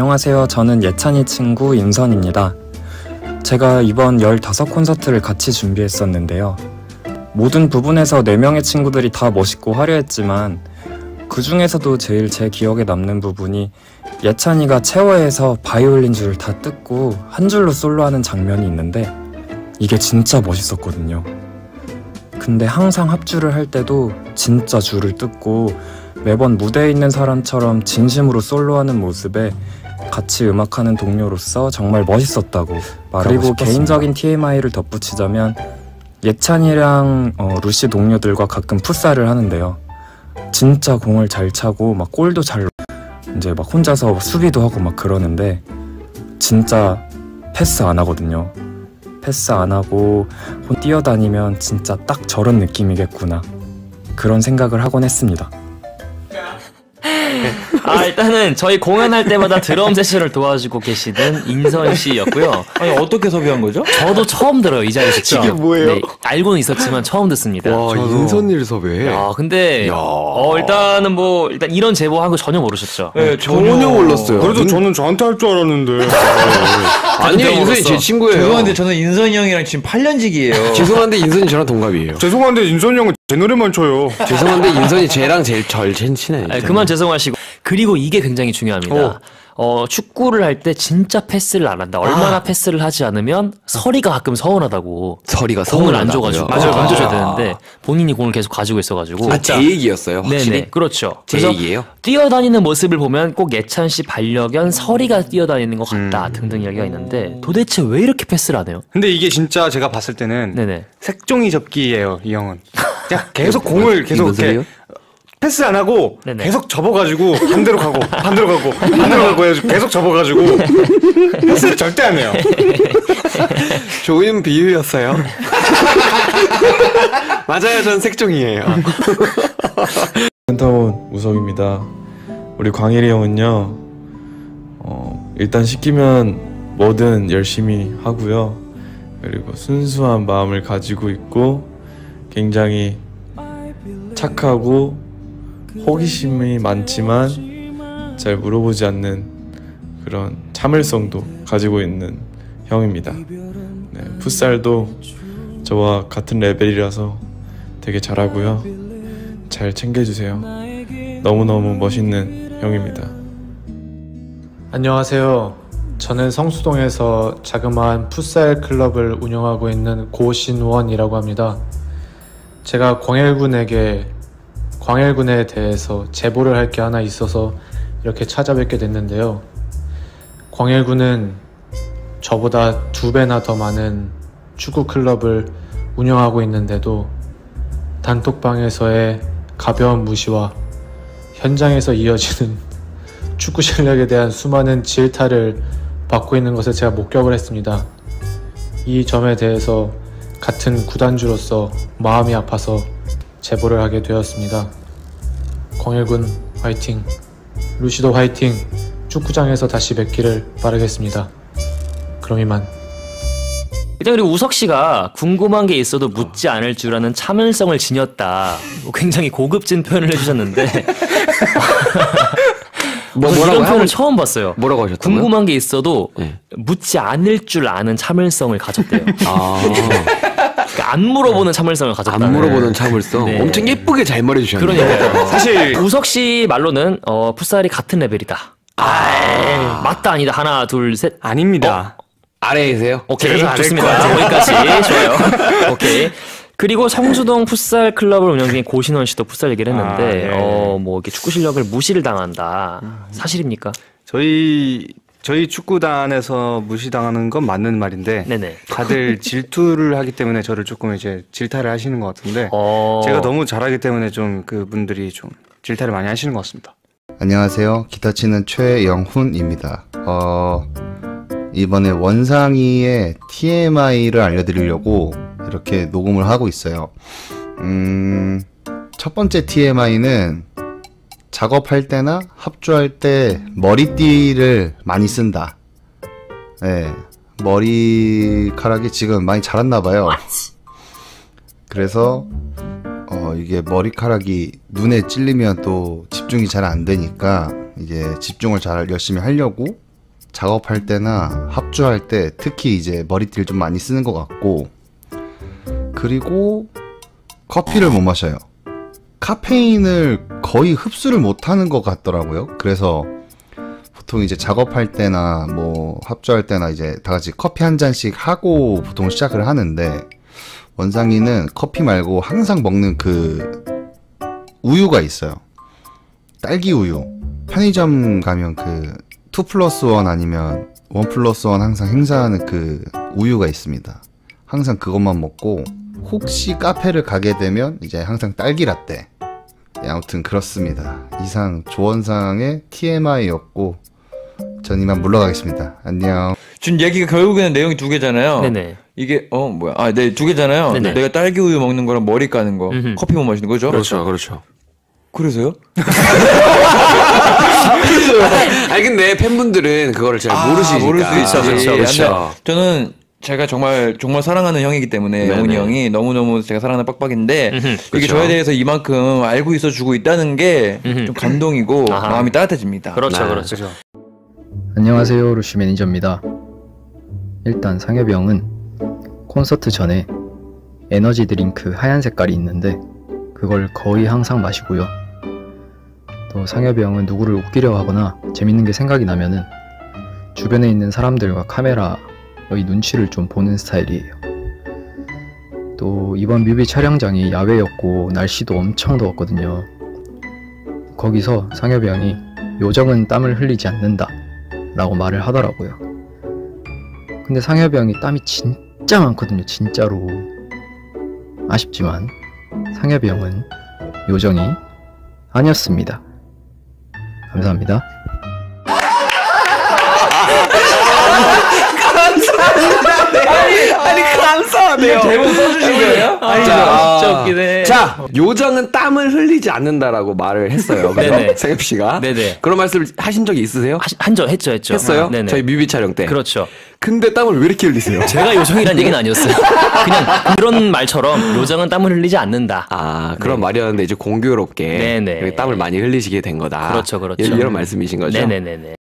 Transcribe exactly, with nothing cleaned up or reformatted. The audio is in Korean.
안녕하세요. 저는 예찬이 친구 인선입니다. 제가 이번 열다섯 콘서트를 같이 준비했었는데요. 모든 부분에서 네 명의 친구들이 다 멋있고 화려했지만 그 중에서도 제일 제 기억에 남는 부분이 예찬이가 체어에서 바이올린 줄을 다 뜯고 한 줄로 솔로하는 장면이 있는데 이게 진짜 멋있었거든요. 근데 항상 합주를 할 때도 진짜 줄을 뜯고 매번 무대에 있는 사람처럼 진심으로 솔로하는 모습에 같이 음악하는 동료로서 정말 멋있었다고 말하고 그리고 싶었습니다. 개인적인 티엠아이를 덧붙이자면 예찬이랑 어, 루시 동료들과 가끔 풋살을 하는데요. 진짜 공을 잘 차고 막 골도 잘 이제 막 혼자서 수비도 하고 막 그러는데 진짜 패스 안 하거든요. 패스 안 하고 뛰어다니면 진짜 딱 저런 느낌이겠구나 그런 생각을 하곤 했습니다. 아 일단은 저희 공연할 때마다 드럼 세션을 도와주고 계시는 인선 씨였고요. 아니 어떻게 섭외한 거죠? 저도 처음 들어요 이 자리에서. 이게 뭐예요? 네, 알고는 있었지만 처음 듣습니다. 와, 저도. 인선이를 섭외해. 야 근데 야. 어 일단은 뭐 일단 이런 제보한 거 전혀 모르셨죠? 네, 전혀 몰랐어요. 그래도 눈- 저는 저한테 할 줄 알았는데. 아니요, 인선이 제 친구예요. 죄송한데 저는 인선이 형이랑 지금 팔 년지기예요. 죄송한데 인선이 저랑 동갑이에요. 죄송한데 인선이 형은 제 노래만 쳐요. 죄송한데 인선이 쟤랑 제일 절 제일 친해요. 아니, 그만 죄송하시고. 그리고 이게 굉장히 중요합니다. 어, 축구를 할 때 진짜 패스를 안 한다. 얼마나 아. 패스를 하지 않으면 서리가 가끔 서운하다고. 서리가 공을 안 서운하다고요? 줘가지고 맞아요, 안 줘야 맞아요. 되는데 본인이 공을 계속 가지고 있어가지고. 아, 제 얘기였어요, 확실히? 네네, 그렇죠. 제 그래서 얘기예요? 뛰어다니는 모습을 보면 꼭 예찬 씨 반려견 서리가 뛰어다니는 것 같다 음. 등등 이야기가 있는데 도대체 왜 이렇게 패스를 안 해요? 근데 이게 진짜 제가 봤을 때는 네네. 색종이 접기예요, 이 형은. 그냥 계속 공을 계속 무슨 이렇게 소리요? 패스 안 하고 네네. 계속 접어가지고 반대로 가고 반대로 가고 반대로 가고 해가지고 계속 접어가지고 패스를 절대 안 해요. 좋은 비유였어요. 맞아요, 전 색종이에요. 센터원 우석입니다. 우리 광일이 형은요, 어, 일단 시키면 뭐든 열심히 하고요. 그리고 순수한 마음을 가지고 있고 굉장히 착하고 호기심이 많지만 잘 물어보지 않는 그런 참을성도 가지고 있는 형입니다. 네, 풋살도 저와 같은 레벨이라서 되게 잘하고요. 잘 챙겨주세요. 너무너무 멋있는 형입니다. 안녕하세요. 저는 성수동에서 자그마한 풋살 클럽을 운영하고 있는 고신원이라고 합니다. 제가 광일군에게 광일군에 대해서 제보를 할 게 하나 있어서 이렇게 찾아뵙게 됐는데요. 광일군은 저보다 두 배나 더 많은 축구 클럽을 운영하고 있는데도 단톡방에서의 가벼운 무시와 현장에서 이어지는 축구 실력에 대한 수많은 질타를 받고 있는 것을 제가 목격을 했습니다. 이 점에 대해서 같은 구단주로서 마음이 아파서 제보를 하게 되었습니다. 광일군 화이팅, 루시도 화이팅, 축구장에서 다시 뵙기를 바라겠습니다. 그럼 이만. 일단 그리고 우석 씨가 궁금한 게 있어도 묻지 않을 줄 아는 참을성을 지녔다. 뭐 굉장히 고급진 표현을 해주셨는데 뭐, 이런 뭐라고 표현을 하고, 처음 봤어요. 뭐라고 하셨다고요? 궁금한 게 있어도 네. 묻지 않을 줄 아는 참을성을 가졌대요. 아, 그러니까 안 물어보는 참을성을 가졌다. 안 물어보는 참을성. 네. 엄청 예쁘게 잘 말해주셨네요. 그러니까요. 사실 우석 씨 말로는 어, 풋살이 같은 레벨이다. 아, 맞다 아니다. 하나 둘 셋. 아닙니다. 아래에 계세요? 오케이, 그래서 아래일 좋습니다. 거기까지 좋아요. 오케이. 그리고 성수동 풋살 클럽을 운영 중인 고신원 씨도 풋살 얘기를 했는데, 아, 네. 어, 뭐 이렇게 축구 실력을 무시를 당한다. 사실입니까? 저희 저희 축구단에서 무시당하는 건 맞는 말인데 네네. 다들 질투를 하기 때문에 저를 조금 이제 질타를 하시는 것 같은데 어... 제가 너무 잘하기 때문에 좀 그분들이 좀 질타를 많이 하시는 것 같습니다. 안녕하세요. 기타 치는 최영훈입니다. 어, 이번에 원상이의 티엠아이를 알려드리려고 이렇게 녹음을 하고 있어요. 음, 첫 번째 티엠아이는 작업할 때나 합주할 때 머리띠를 많이 쓴다. 네, 머리카락이 지금 많이 자랐나봐요. 그래서 어, 이게 머리카락이 눈에 찔리면 또 집중이 잘 안 되니까 이제 집중을 잘 열심히 하려고 작업할 때나 합주할 때 특히 이제 머리띠를 좀 많이 쓰는 것 같고, 그리고 커피를 못 마셔요. 카페인을 거의 흡수를 못하는 것 같더라고요. 그래서 보통 이제 작업할 때나 뭐 합주할 때나 이제 다 같이 커피 한 잔씩 하고 보통 시작을 하는데, 원상이는 커피 말고 항상 먹는 그 우유가 있어요. 딸기 우유. 편의점 가면 그 투 플러스 원 아니면 원 플러스 원 항상 행사하는 그 우유가 있습니다. 항상 그것만 먹고, 혹시 카페를 가게 되면 이제 항상 딸기 라떼. 네, 아무튼 그렇습니다. 이상 조원상의 티엠아이였고 전 이만 물러가겠습니다. 안녕. 지금 얘기가 결국에는 내용이 두 개잖아요. 네네. 이게 어 뭐야? 아, 네, 두 개잖아요. 네네. 내가 딸기 우유 먹는 거랑 머리 까는 거, 음흠. 커피 못 마시는 거죠? 그렇죠, 그렇죠. 그래서요? 아니 근데 팬분들은 그거를 잘 아, 모르시니까. 모를 수 있죠. 그렇죠, 예, 그렇죠. 근데 저는 제가 정말 정말 사랑하는 형이기 때문에 네네. 영훈이 형이 너무너무 제가 사랑하는 빡빡인데 음흠. 이게 그렇죠. 저에 대해서 이만큼 알고 있어 주고 있다는 게 음흠. 좀 감동이고 아하. 마음이 따뜻해집니다. 그렇죠, 네. 그렇죠. 안녕하세요, 루시 매니저입니다. 일단 상엽이 형은 콘서트 전에 에너지 드링크 하얀 색깔이 있는데 그걸 거의 항상 마시고요. 또 상엽이 형은 누구를 웃기려 하거나 재밌는 게 생각이 나면은 주변에 있는 사람들과 카메라 의 눈치를 좀 보는 스타일이에요. 또 이번 뮤비 촬영장이 야외였고 날씨도 엄청 더웠거든요. 거기서 상엽이 형이 요정은 땀을 흘리지 않는다 라고 말을 하더라고요. 근데 상엽이 형이 땀이 진짜 많거든요. 진짜로. 아쉽지만 상엽이 형은 요정이 아니었습니다. 감사합니다. 아니, 아니 감사하네요. 대본 써주신 거예요? 아니, 자, 진짜 웃기네. 자, 요정은 땀을 흘리지 않는다라고 말을 했어요. 네네. 그죠? 상엽 씨가. 네네. 그런 말씀을 하신 적이 있으세요? 한적 했죠, 했죠. 했어요? 아, 네네. 저희 뮤비 촬영 때. 그렇죠. 근데 땀을 왜 이렇게 흘리세요? 제가 요정이란 얘기는 아니었어요. 그냥 그런 말처럼 요정은 땀을 흘리지 않는다. 아, 그런 네. 말이었는데 이제 공교롭게 네네. 땀을 많이 흘리시게 된 거다. 그렇죠, 그렇죠. 이런, 이런 말씀이신 거죠? 네네네네.